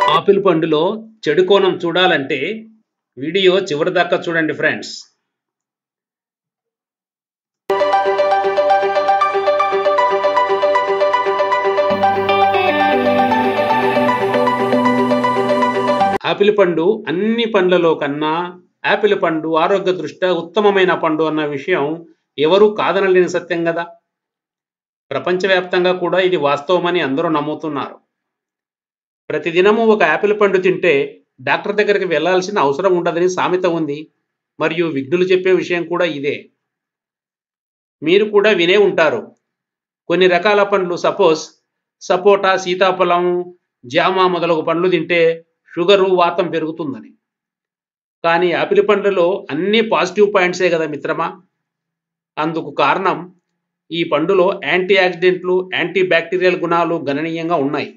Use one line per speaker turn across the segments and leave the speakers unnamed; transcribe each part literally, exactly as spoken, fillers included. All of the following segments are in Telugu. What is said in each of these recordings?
ఆపిల్ పండులో చెడు కోణం చూడాలంటే వీడియో చివరి దాకా చూడండి ఫ్రెండ్స్. ఆపిల్ పండు అన్ని పండ్లలో కన్నా ఆపిల్ పండు ఆరోగ్య దృష్ట్యా ఉత్తమమైన పండు అన్న విషయం ఎవరూ కాదనలేని సత్యం కదా. ప్రపంచవ్యాప్తంగా కూడా ఇది వాస్తవమని అందరూ నమ్ముతున్నారు. ప్రతిదినము ఒక ఆపిల్ పండు తింటే డాక్టర్ దగ్గరికి వెళ్లాల్సిన అవసరం ఉండదని సామెత ఉంది. మరియు విజ్ఞులు చెప్పే విషయం కూడా ఇదే. మీరు కూడా వినే ఉంటారు, కొన్ని రకాల పండ్లు సపోజ్ సపోటా, సీతాఫలం, జామ మొదలగు పండ్లు తింటే షుగరు, వాతం పెరుగుతుందని. కానీ ఆపిల్ పండ్లలో అన్ని పాజిటివ్ పాయింట్సే కదా మిత్రమా. అందుకు కారణం ఈ పండులో యాంటీ ఆక్సిడెంట్లు, యాంటీ బ్యాక్టీరియల్ గుణాలు గణనీయంగా ఉన్నాయి.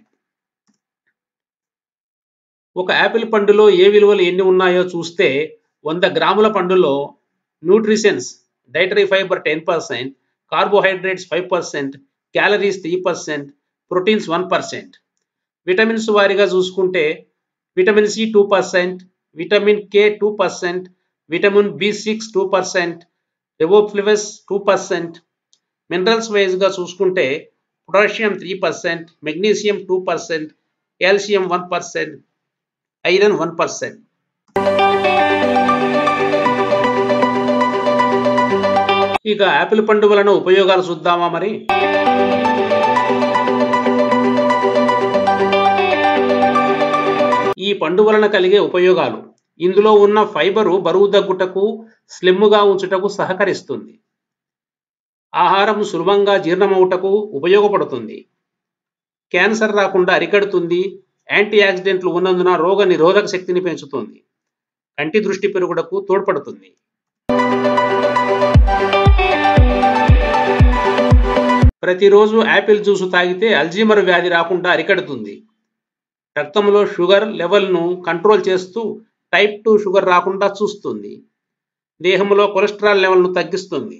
ఒక ఆపిల్ పండులో ఏ విలువలు ఎన్ని ఉన్నాయో చూస్తే వంద గ్రాముల పండులో nutritions, dietary fibre ten percent, carbohydrates five percent, calories three percent, proteins one percent. Vitamins వారీగా చూసుకుంటే vitamin C two percent, vitamin K two percent, vitamin B six two percent, riboflavin two percent. Minerals వైజ్గా చూసుకుంటే potassium three percent, magnesium two percent, calcium one percent, iron one percent. ఇక ఆపిల్ పండు వలన ఉపయోగాలు చూద్దామా మరి. ఈ పండు వలన కలిగే ఉపయోగాలు: ఇందులో ఉన్న ఫైబరు బరువు తగ్గుటకు, స్లిమ్గా ఉంచుటకు సహకరిస్తుంది. ఆహారం సులభంగా జీర్ణమవుటకు ఉపయోగపడుతుంది. క్యాన్సర్ రాకుండా అరికడుతుంది. యాంటీ ఆక్సిడెంట్లు ఉన్నందున రోగ నిరోధక శక్తిని పెంచుతుంది. కంటి దృష్టి పెరుగుటకు తోడ్పడుతుంది. ప్రతిరోజు యాపిల్ జ్యూసు తాగితే అల్జీమర్ వ్యాధి రాకుండా అరికడుతుంది. రక్తంలో షుగర్ లెవెల్ను కంట్రోల్ చేస్తూ టైప్ టూ షుగర్ రాకుండా చూస్తుంది. దేహంలో కొలెస్ట్రాల్ లెవెల్ను తగ్గిస్తుంది.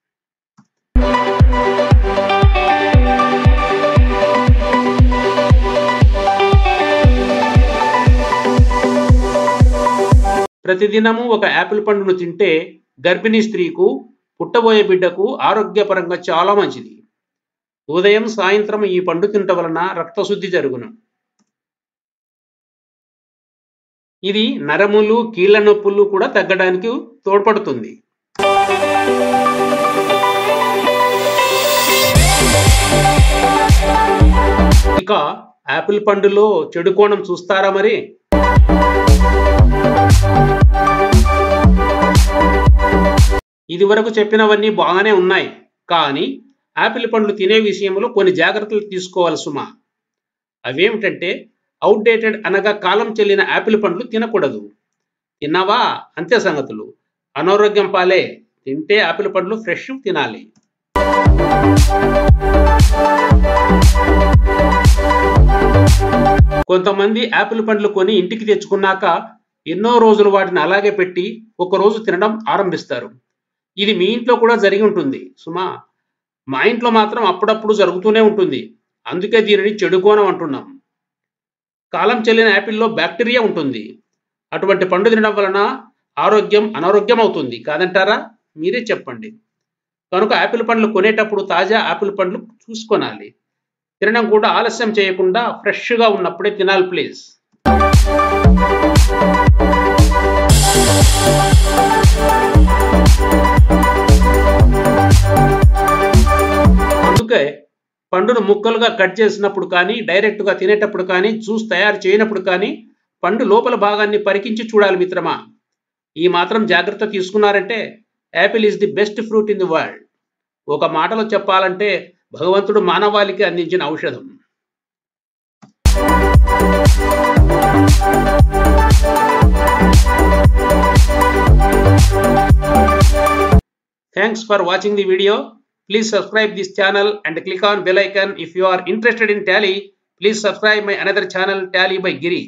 ప్రతిదినము ఒక యాపిల్ పండును తింటే గర్భిణీ స్త్రీకు, పుట్టబోయే బిడ్డకు ఆరోగ్యపరంగా చాలా మంచిది. ఉదయం, సాయంత్రం ఈ పండు తినటం వలన రక్తశుద్ధి జరుగును. ఇది నరములు, కీళ్ల నొప్పులు కూడా తగ్గడానికి తోడ్పడుతుంది. ఇక ఆపిల్ పండులో చెడు కోణం చూస్తారా మరి. ఇది వరకు చెప్పినవన్నీ బాగానే ఉన్నాయి, కానీ ఆపిల్ పండ్లు తినే విషయంలో కొన్ని జాగ్రత్తలు తీసుకోవాలి సుమా. అవేమిటంటే, అవుట్డేటెడ్ అనగా కాలం చెల్లిన ఆపిల్ పండ్లు తినకూడదు. తిన్నావా అంతే సంగతులు, అనారోగ్యం పాలే. తింటే ఆపిల్ పండ్లు ఫ్రెష్ తినాలి. కొంతమంది ఆపిల్ పండ్లు కొని ఇంటికి తెచ్చుకున్నాక ఎన్నో రోజులు వాటిని అలాగే పెట్టి ఒక రోజు తినడం ఆరంభిస్తారు. ఇది మీ ఇంట్లో కూడా జరిగి ఉంటుంది సుమా. మా ఇంట్లో మాత్రం అప్పుడప్పుడు జరుగుతూనే ఉంటుంది. అందుకే దీనిని చెడు కోణం అంటున్నాం. కాలం చెల్లిన యాపిల్లో బ్యాక్టీరియా ఉంటుంది. అటువంటి పండు తినడం వలన ఆరోగ్యం అనారోగ్యం అవుతుంది కాదంటారా? మీరే చెప్పండి. కనుక ఆపిల్ పండ్లు కొనేటప్పుడు తాజా ఆపిల్ పండ్లు చూసుకొనాలి. తినడం కూడా ఆలస్యం చేయకుండా ఫ్రెష్గా ఉన్నప్పుడే తినాలి ప్లీజ్. అందుకే పండును ముక్కలుగా కట్ చేసినప్పుడు కానీ, డైరెక్ట్గా తినేటప్పుడు కానీ, జ్యూస్ తయారు చేయనప్పుడు కానీ పండు లోపల భాగాన్ని పరికించి చూడాలి మిత్రమా. ఈ మాత్రం జాగ్రత్త తీసుకున్నారంటే apple is the best fruit in the world. ఒక మాటలో చెప్పాలంటే భగవంతుడు మానవాళికి అందించిన ఔషధం. Thanks for watching the video. Please subscribe this channel and click on bell icon. If you are interested in Tally, please subscribe my another channel, Tally by Giri.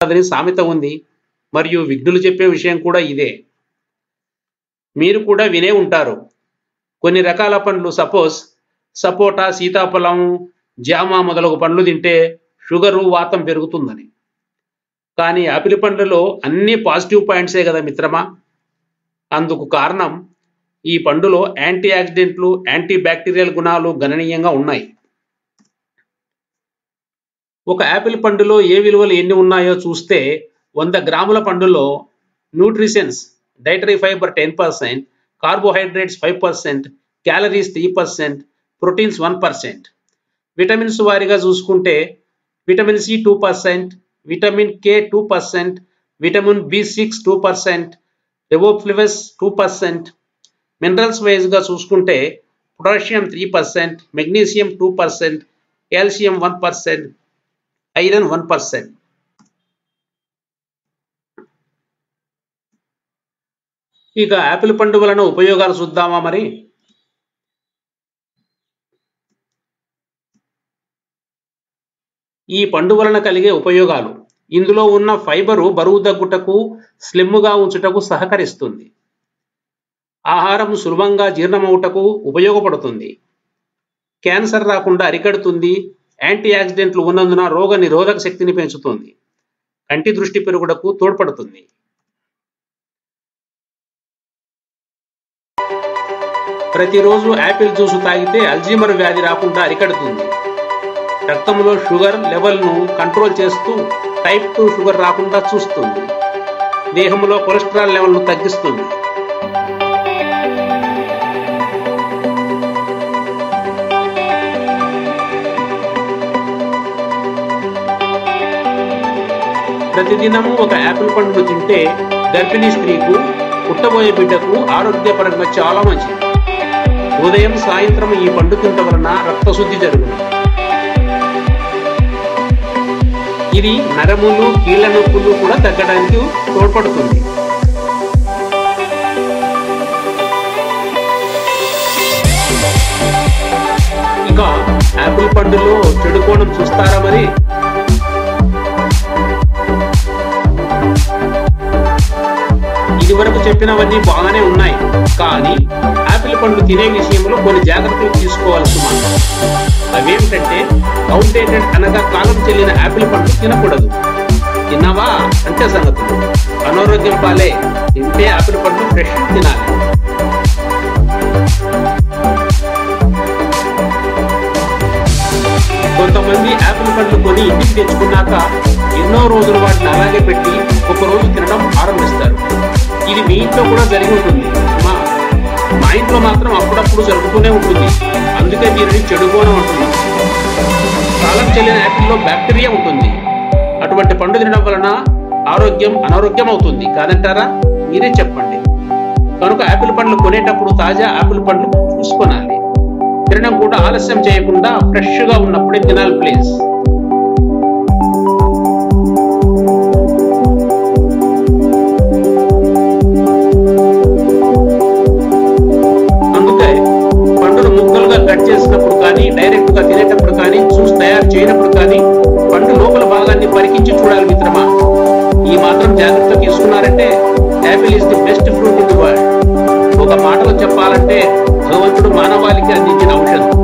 ఉండదని సామెత ఉంది, మరియు విఘ్నులు చెప్పే విషయం కూడా ఇదే. మీరు కూడా వినే ఉంటారు, కొన్ని రకాల పండ్లు సపోజ్ సపోటా, సీతాఫలం, జామ మొదలగు పండ్లు తింటే షుగరు, వాతం పెరుగుతుందని. కానీ యాపిల్ పండ్లలో అన్ని పాజిటివ్ పాయింట్సే కదా మిత్రమా. అందుకు కారణం ఈ పండులో యాంటీ ఆక్సిడెంట్లు, యాంటీ బ్యాక్టీరియల్ గుణాలు గణనీయంగా ఉన్నాయి. ఒక యాపిల్ పండులో ఏ విలువలు ఎన్ని ఉన్నాయో చూస్తే, వంద గ్రాముల పండులో nutritions, dietary fibre ten percent, carbohydrates five percent, calories three percent, proteins one percent. Vitamins వారీగా చూసుకుంటే vitamin C two percent, vitamin K two percent, vitamin B six two percent, riboflavin two percent. Minerals వైజ్గా చూసుకుంటే potassium three percent, magnesium two percent, calcium one percent, iron one percent. ఇక యాపిల్ పండు వలన ఉపయోగాలు చూద్దామా మరి. ఈ పండు వలన కలిగే ఉపయోగాలు: ఇందులో ఉన్న ఫైబరు బరువు తగ్గుటకు, స్లిమ్గా ఉంచుటకు సహకరిస్తుంది. ఆహారం సులభంగా జీర్ణమవుటకు ఉపయోగపడుతుంది. క్యాన్సర్ రాకుండా అరికడుతుంది. యాంటీ ఆక్సిడెంట్లు ఉన్నందున రోగ నిరోధక శక్తిని పెంచుతుంది. కంటి దృష్టి పెరుగుటకు తోడ్పడుతుంది. ప్రతిరోజు యాపిల్ జ్యూసు తాగితే అల్జీమర్ వ్యాధి రాకుండా అరికడుతుంది. రక్తంలో షుగర్ లెవెల్ను కంట్రోల్ చేస్తూ టైప్ టూ షుగర్ రాకుండా చూస్తుంది. దేహంలో కొలెస్ట్రాల్ లెవెల్ను తగ్గిస్తుంది. ప్రతిదినము ఒక యాపిల్ పండును తింటే గర్భిణీ స్త్రీకు, పుట్టబోయే బిడ్డకు ఆరోగ్యపరంగా చాలా మంచిది. ఉదయం, సాయంత్రం ఈ పండు తినటం వలన రక్తశుద్ధి జరుగుతుంది. ఇది నరములు, కీళ్ల నొప్పులు కూడా తగ్గడానికి తోడ్పడుతుంది. ఇక యాపిల్ పండులో చెడు కోణం చూస్తారా మరి. ఇది వరకు చెప్పినవన్నీ బాగానే ఉన్నాయి, కానీ యాపిల్ పండు తినే విషయంలో కొన్ని జాగ్రత్తలు తీసుకోవాల్సి ఉంది. అవేమిటంటే, అవుట్డేటెడ్ అనగా కాలం చెల్లిన యాపిల్ పండు తినకూడదు. తిన్నావా అంతే సంగతులు, అనారోగ్యం పాలే. తింటే యాపిల్ పండు ఫ్రెష్ తినాలి. కొంతమంది యాపిల్ పండ్లు కొని ఇంటికి తెచ్చుకున్నాక ఎన్నో రోజులు వాటిని అలాగే పెట్టి ఒక రోజు తినడం ఆరంభిస్తారు. ఇది మీ ఇంట్లో కూడా జరిగి ఉంటుంది. మా మా ఇంట్లో మాత్రం అప్పుడప్పుడు జరుగుతూనే ఉంటుంది. అందుకే దీనిని చెడుకోవడం అంటున్నాం. కాలం చెల్లిన యాపిల్లో బ్యాక్టీరియా ఉంటుంది. అటువంటి పండు తినడం వలన ఆరోగ్యం అనారోగ్యం అవుతుంది కాదంటారా? మీరే చెప్పండి. కనుక యాపిల్ పండ్లు కొనేటప్పుడు తాజా యాపిల్ పండ్లు చూసుకొనాలి. తినడం కూడా ఆలస్యం చేయకుండా ఫ్రెష్గా ఉన్నప్పుడే తినాలి ప్లీజ్. అందుకే పండును ముక్కలుగా కట్ చేసినప్పుడు కానీ, డైరెక్ట్ గా తినేటప్పుడు కానీ, జ్యూస్ తయారు చేయనప్పుడు కానీ పండు లోపల భాగాన్ని పరికించి చూడాలి మిత్రమా. ఈ మాత్రం జాగ్రత్త తీసుకున్నారంటే apple is the best fruit in the world. ఒక మాటలో చెప్పాలంటే భగవంతుడు మానవాళికి అందించిన ఔషధం.